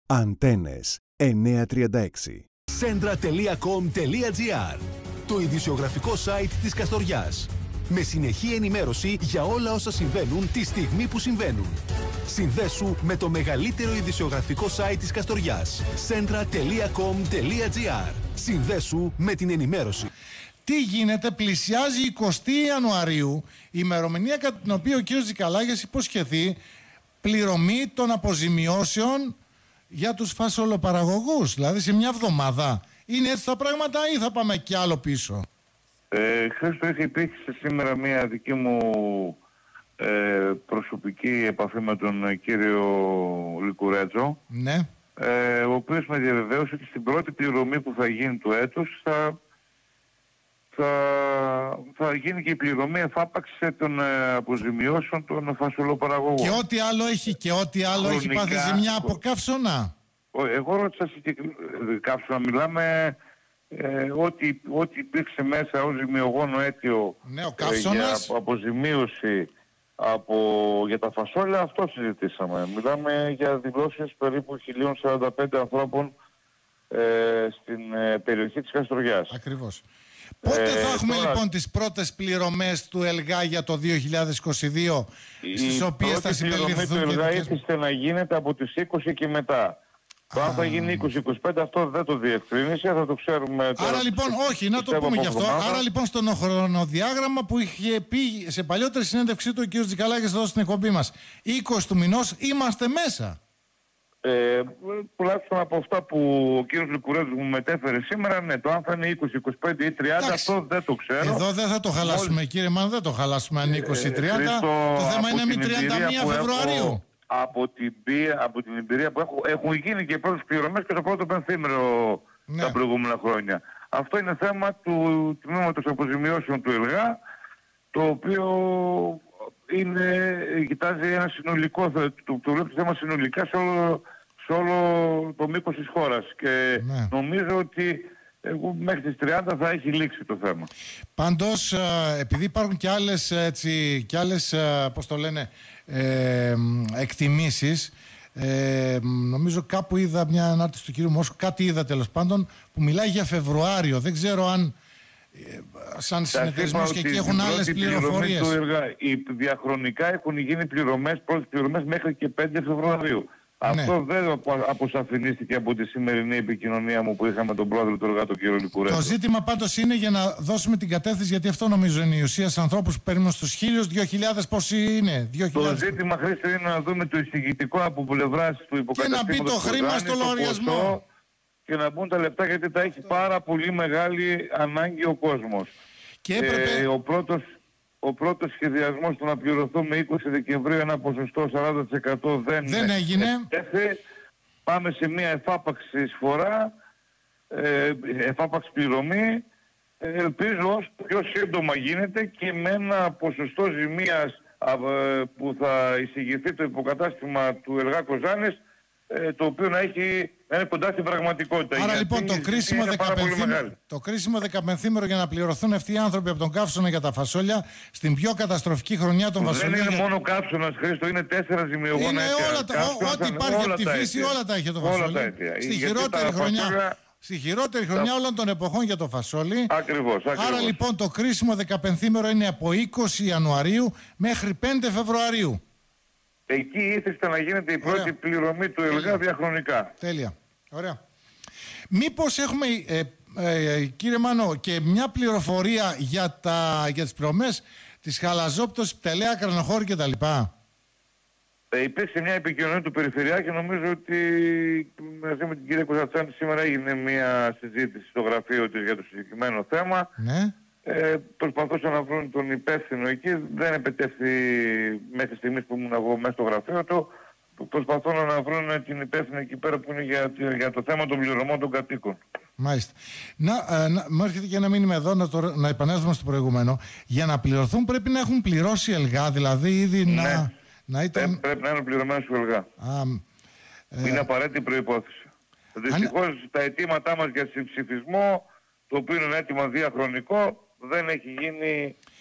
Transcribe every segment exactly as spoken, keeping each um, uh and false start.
Αντένες εννιακόσια τριάντα έξι. Σέντρα τελεία κομ τελεία τζι άρ, το ειδησιογραφικό site της Καστοριάς. Με συνεχή ενημέρωση για όλα όσα συμβαίνουν τη στιγμή που συμβαίνουν. Συνδέσου με το μεγαλύτερο ειδησιογραφικό site της Καστοριάς. σέντρα τελεία κομ τελεία τζι άρ. Συνδέσου με την ενημέρωση. Τι γίνεται, πλησιάζει η εικοστή Ιανουαρίου, ημερομηνία κατά την οποία ο κ. Τζικαλάκης υποσχεθεί πληρωμή των αποζημιώσεων για τους φασολοπαραγωγούς. Δηλαδή σε μια εβδομάδα. Είναι έτσι τα πράγματα ή θα πάμε κι άλλο πίσω? Ε, Χρήστο, έχει υπήρξει σήμερα μια δική μου ε, προσωπική επαφή με τον κύριο Λικουρέτζο, ναι. ε, ο οποίος με διαβεβαίωσε ότι στην πρώτη πληρωμή που θα γίνει του έτους θα, θα, θα γίνει και η πληρωμή εφάπαξ των ε, αποζημιώσεων των φασολοπαραγωγών. Και ό,τι άλλο έχει, και ό,τι άλλο Χρονικά, έχει πάθει ζημιά από καύσωνα. Εγώ ρώτησα συγκεκριμένα καύσωνα, μιλάμε ε, ό,τι, ό,τι υπήρξε μέσα ως ζημιογόνο αίτιο ναι, ο ε, για αποζημίωση από, για τα φασόλια, αυτό συζητήσαμε. Μιλάμε για δηλώσεις περίπου χίλια σαράντα πέντε ανθρώπων ε, στην ε, περιοχή της Καστοριάς. Ακριβώς. Πότε ε, θα έχουμε τώρα, λοιπόν τις πρώτες πληρωμές του ΕΛΓΑ για το δύο χιλιάδες είκοσι δύο, στις οποίες θα συμπεριληφθούν? Η πληρωμή του ΕΛΓΑ ήθιστε να γίνεται από τις είκοσι και μετά. Το αν θα γίνει είκοσι είκοσι πέντε αυτό δεν το διευκρίνησε, θα το ξέρουμε τώρα. Άρα λοιπόν, όχι, να το πούμε γι' αυτό. Άρα λοιπόν στο χρονοδιάγραμμα που είχε πει σε παλιότερη συνέντευξή του ο κ. Τζικαλάκης εδώ στην εκπομπή μας, είκοσι του μηνός είμαστε μέσα. Ε, τουλάχιστον από αυτά που ο κ. Λικουρέτζος μου μετέφερε σήμερα, ναι, το αν θα είναι είκοσι, είκοσι πέντε ή τριάντα, εντάξει, αυτό δεν το ξέρω. Εδώ δεν θα το χαλάσουμε, Μόλις... κύριε Μάν, δεν το χαλάσουμε αν είκοσι ή τριάντα. Ε, το θέμα είναι μη τριάντα μία Φεβρουαρίου. Έχω, από, την, από την εμπειρία που έχω, έχουν γίνει και οι πρώτες πληρωμές και το πρώτο πενθήμερο, ναι, τα προηγούμενα χρόνια. Αυτό είναι θέμα του τμήματος αποζημιώσεων του ΕΛΓΑ, το οποίο είναι, κοιτάζει ένα συνολικό, το, το βλέπει το θέμα συνολικά σε όλο, σε όλο το μήκος της χώρας και ναι, νομίζω ότι εγώ μέχρι τις τριάντα θα έχει λήξει το θέμα. Πάντως, επειδή υπάρχουν και άλλες, έτσι, και άλλες πώς το λένε, ε, εκτιμήσεις, ε, νομίζω κάπου είδα μια ανάρτηση του κύριου Μόσκου, κάτι είδα τέλος πάντων, που μιλάει για Φεβρουάριο. Δεν ξέρω αν ε, σαν συνεταιρισμός και εκεί έχουν άλλες πληροφορίες. Έργα, οι διαχρονικά έχουν γίνει πληρωμές, πρώτες πληρωμές μέχρι και πέντε Φεβρουαρίου. Ναι. Αυτό δεν αποσαφηνίστηκε από τη σημερινή επικοινωνία μου που είχαμε τον πρόεδρο του ΕΛΓΑ, τον κύριο Λικουρέτζο. Το ζήτημα πάντως είναι για να δώσουμε την κατεύθυνση, γιατί αυτό νομίζω είναι η ουσία σε ανθρώπους που παίρνουν στους χίλιους, δύο χιλιάδες πόσοι είναι. δύο χιλιάδες... Το ζήτημα, Χρήστο, είναι να δούμε το εισηγητικό από πλευράς του υποκαταστήματος. Και να μπει το χρήμα στο λογαριασμό. Και να μπουν τα λεπτά, γιατί τα έχει πάρα πολύ μεγάλη ανάγκη ο κόσμος. Και έπρεπε... ε, ο πρώτος Ο πρώτος σχεδιασμός του να πληρωθούμε είκοσι Δεκεμβρίου ένα ποσοστό σαράντα τοις εκατό δεν, δεν έγινε. Έφε, πάμε σε μια εφάπαξη εισφορά, ε, εφάπαξη πληρωμή. Ε, ελπίζω όσο πιο σύντομα γίνεται και με ένα ποσοστό ζημίας α, που θα εισηγηθεί το υποκατάστημα του ΕΛΓΑ Κοζάνης, ε, το οποίο να, έχει, να είναι κοντά στην πραγματικότητα. Άρα λοιπόν το κρίσιμο, το κρίσιμο δεκαπενθήμερο για να πληρωθούν αυτοί οι άνθρωποι από τον καύσωνα για τα φασόλια στην πιο καταστροφική χρονιά των φασολίων. Δεν είναι για... μόνο καύσωνας, Χρήστο, είναι τέσσερα ζημιογόνα. Είναι όλα τα, ό,τι υπάρχει από τη φύση, όλα τα έχει το φασόλι. Στη χειρότερη χρονιά, φασόλια... στη χειρότερη χρονιά όλων των εποχών για το φασόλι. Ακριβώς, ακριβώς. Άρα λοιπόν το κρίσιμο δεκαπενθήμερο είναι από είκοσι Ιανουαρίου μέχρι πέντε Φεβρουαρίου. Εκεί ήθεστε να γίνεται η πρώτη, ωραία, πληρωμή του ΕΛΓΑ διαχρονικά. Τέλεια. Ωραία. Μήπως έχουμε, ε, ε, κύριε Μάνο, και μια πληροφορία για, τα, για τις πληρωμές της Χαλαζόπτωσης, Πτελέα, Κρανοχώρη κτλ. Ε, υπήρξε μια επικοινωνία του Περιφερειάρχη και νομίζω ότι μαζί με την κυρία Κωνσταντζάνη σήμερα έγινε μια συζήτηση στο γραφείο της για το συγκεκριμένο θέμα. Ναι. Ε, προσπαθούσαν να βρουν τον υπεύθυνο εκεί, δεν επετεύχθη μέχρι στιγμής που ήμουν εγώ μέσα στο γραφείο του. Προσπαθούν να βρουν την υπεύθυνη εκεί πέρα που είναι για, για το θέμα των πληρωμών των κατοίκων. Μάλιστα. Να, ε, να, μου έρχεται και ένα μήνυμα εδώ να, το, να επανέλθουμε στο προηγούμενο. Για να πληρωθούν πρέπει να έχουν πληρώσει ΕΛΓΑ, δηλαδή ήδη ναι, να, να ήταν... Ε, πρέπει να είναι πληρωμένος του ΕΛΓΑ. Α, ε... Είναι απαραίτητη προϋπόθεση. Δυστυχώς αν... τα αιτήματά μας για συμψηφισμό, το οποίο είναι ένα αίτημα διαχρονικό, δεν έχει γίνει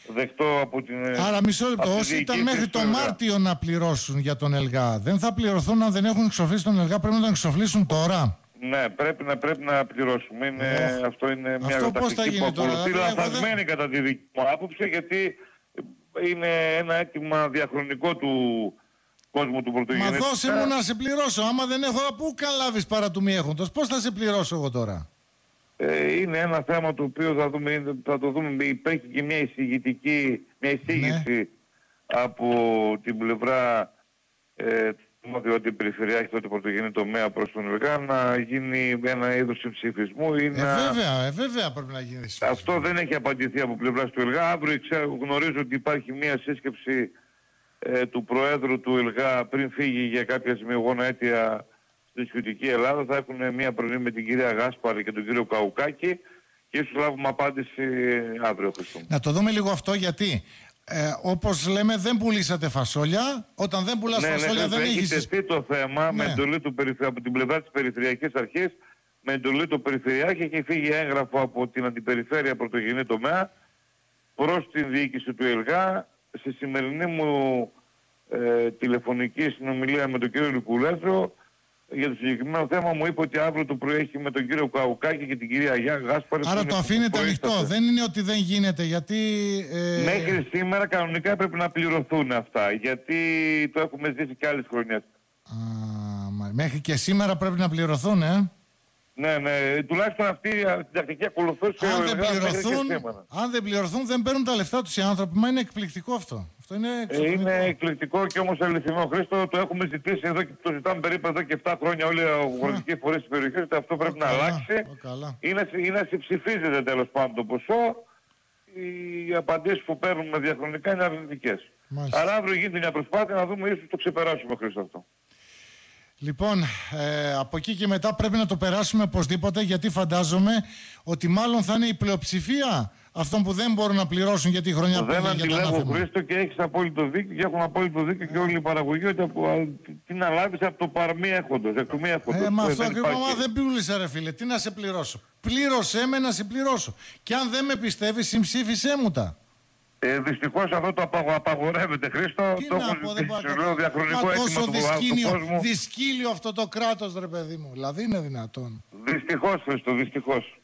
δεκτό από την... Άρα μισό λεπτό, όσοι ήταν μέχρι το Μάρτιο να πληρώσουν για τον ΕΛΓΑ, δεν θα πληρωθούν αν δεν έχουν εξοφλήσει τον ΕΛΓΑ, πρέπει να τον εξοφλήσουν τώρα. Ναι, πρέπει να, πρέπει να πληρώσουμε. Είναι, oh. Αυτό είναι μια αυτό τακτική που ακολουθεί, λανθασμένη δεν... κατά τη δική μου άποψη, γιατί είναι ένα αίτημα διαχρονικό του κόσμου του πρωτογενή. Μα δώσε μου να σε πληρώσω. Άμα δεν έχω, πού καν λάβεις παρά του μη έχοντος. Πώς θα σε πληρώσω εγώ τώρα? Ε, είναι ένα θέμα το οποίο θα, δούμε, θα το δούμε. Υπάρχει και μια εισηγητική, μια εισήγηση ναι. από την πλευρά ε, ότι η Περιφερειάρχη του πρωτογενή τομέα προς τον ΕΛΓΑ να γίνει ένα είδος συμψηφισμού. Ε, να... βέβαια, ε, βέβαια πρέπει να γίνει. Αυτό δεν έχει απαντηθεί από πλευράς του ΕΛΓΑ. Αύριο ξέρω, γνωρίζω ότι υπάρχει μια σύσκεψη ε, του Προέδρου του ΕΛΓΑ πριν φύγει για κάποια σημειογόνα αίτια στη Νησιωτική Ελλάδα. Θα έχουν μια πρωινή με την κυρία Γάσπαρη και τον κύριο Καουκάκη και ίσως λάβουμε απάντηση αύριο. Να το δούμε λίγο αυτό, γιατί ε, όπως λέμε δεν πουλήσατε φασόλια. Όταν δεν πουλάς ναι, φασόλια ναι, δεν έχει έχεις... Έχει τεθεί το θέμα ναι. με εντολή του, από την πλευρά της Περιφερειακής Αρχής, με εντολή του Περιφερειάρχη. Έχει φύγει έγγραφο από την Αντιπεριφέρεια Πρωτογενή Τομέα προς την διοίκηση του ΕΛΓΑ. Στη σημερινή μου ε, τηλεφωνική συνομιλία με τον κύριο Λικουλέτρο για το συγκεκριμένο θέμα μου είπε ότι αύριο το πρωί έχει με τον κύριο Καουκάκη και την κυρία Γιά Γάσπαρη. Άρα το αφήνετε ανοιχτό, δεν είναι ότι δεν γίνεται, γιατί... Ε... Μέχρι σήμερα κανονικά πρέπει να πληρωθούν αυτά, γιατί το έχουμε ζήσει και άλλες χρονιές. Α, μέχρι και σήμερα πρέπει να πληρωθούν, ε? Ναι, ναι, τουλάχιστον αυτή η τακτική ακολουθούσε. Αν, δεν πληρωθούν, αν δεν πληρωθούν δεν παίρνουν τα λεφτά τους οι άνθρωποι. Μα είναι εκπληκτικό αυτό. Αυτό είναι, ε, είναι εκπληκτικό και όμως αληθινό, Χρήστο. Το έχουμε ζητήσει εδώ και το ζητάμε περίπου εδώ και επτά χρόνια όλοι οι αγροτικοί φορείς της περιοχής, ότι αυτό πρέπει να αλλάξει. Είναι, είναι συμψηφίζεται τέλος πάντων το ποσό. Οι απαντήσεις που παίρνουμε διαχρονικά είναι αρνητικές. Άρα αύριο γίνεται μια προσπάθεια να δούμε, ίσως το ξεπεράσουμε, Χρήστο, αυτό. Λοιπόν, ε, από εκεί και μετά πρέπει να το περάσουμε οπωσδήποτε, γιατί φαντάζομαι ότι μάλλον θα είναι η πλειοψηφία αυτών που δεν μπορούν να πληρώσουν γιατί η χρονιά πήγε για το ανάθεμα. Χρήστο, και έχεις απόλυτο δίκιο και έχουν απόλυτο δίκιο και όλη η παραγωγή ότι από, τι να λάβεις από το παρμί έχοντος, εκ του μη έχοντος. Ε, μα αυτό ακριβώς, μα δεν πούλησα ρε φίλε, τι να σε πληρώσω. Πλήρωσέ με να σε πληρώσω. Και αν δεν με πιστεύεις, συμψήφισέ μου τα. Ε, δυστυχώς αυτό το απαγορεύεται, Χρήστο. Τι το έχω ζητήσει λέω διαχρονικό αίτημα του, του κόσμου. Δυσκύλιο αυτό το κράτος, ρε παιδί μου. Δηλαδή είναι δυνατόν. Δυστυχώς, Χρήστο, δυστυχώς.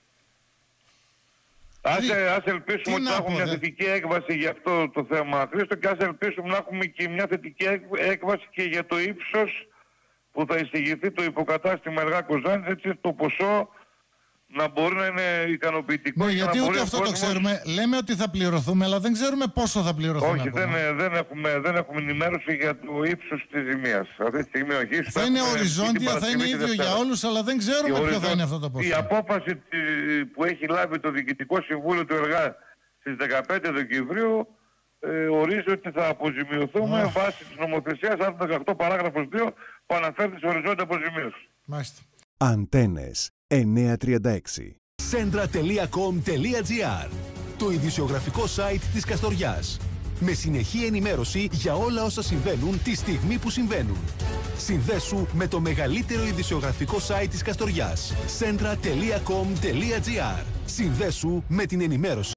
Ας, Δι... ας ελπίσουμε ότι θα έχουμε μια θετική έκβαση για αυτό το θέμα, Χρήστο, και ας ελπίσουμε να έχουμε και μια θετική έκβαση και για το ύψος που θα εισηγηθεί το υποκατάστημα ΕΛΓΑ Κοζάνης, έτσι το ποσό να μπορεί να είναι ικανοποιητικό. Ναι, γιατί ούτε αυτό κόσμος... το ξέρουμε. Λέμε ότι θα πληρωθούμε, αλλά δεν ξέρουμε πόσο θα πληρωθούμε. Όχι, δεν, δεν, έχουμε, δεν έχουμε ενημέρωση για το ύψος της ζημίας. Αυτή τη στιγμή όχι. Θα είναι οριζόντια, θα είναι ίδιο για όλους, αλλά δεν ξέρουμε ποιο θα είναι αυτό το ποσό. Η απόφαση που έχει λάβει το Διοικητικό Συμβούλιο του ΕΛΓΑ στις δεκαπέντε Δεκεμβρίου ε, ορίζει ότι θα αποζημιωθούμε oh. βάσει της νομοθεσίας άρθρο δεκαοκτώ παράγραφος δύο που αναφέρει τις οριζόντια αποζημίωση. Μάλιστα. Αντένες εννιακόσια τριάντα έξι. Σέντρα τελεία κομ τελεία τζι άρ, το ειδησιογραφικό site της Καστοριάς. Με συνεχή ενημέρωση για όλα όσα συμβαίνουν τη στιγμή που συμβαίνουν. Συνδέσου με το μεγαλύτερο ειδησιογραφικό site της Καστοριάς. σέντρα τελεία κομ τελεία τζι άρ. Συνδέσου με την ενημέρωση.